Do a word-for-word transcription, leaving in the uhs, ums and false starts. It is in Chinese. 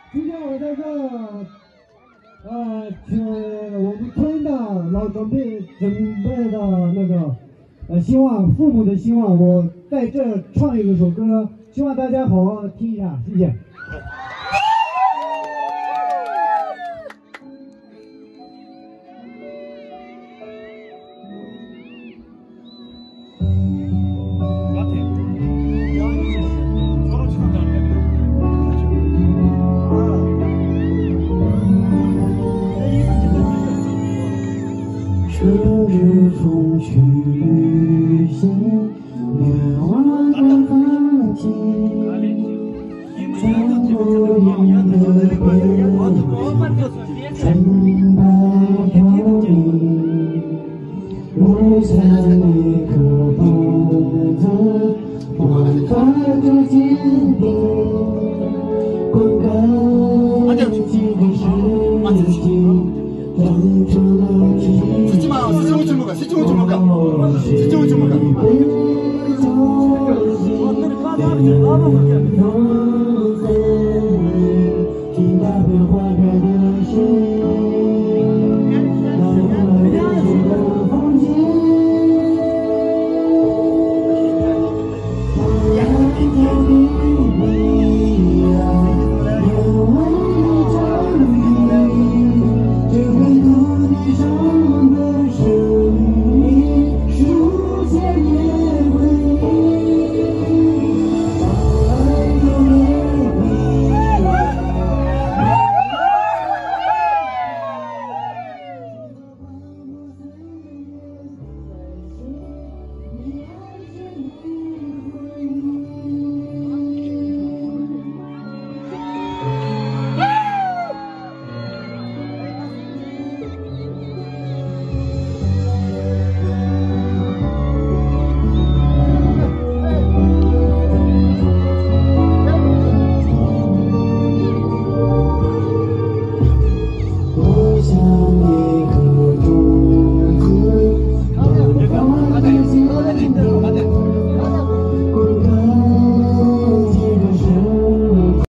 今天我在这，呃，请我们村的老准备准备的那个，呃，希望父母的希望，我在这唱一首歌，希望大家好好听一下，谢谢。 春日风去旅行，月望的风景，穿过云的边，纯白透明，留下一颗种子，温暖着坚定，滚滚几个世纪。 长出了体。 시청을 주는 거, 시청을 주는 거, 시청을 주는 거.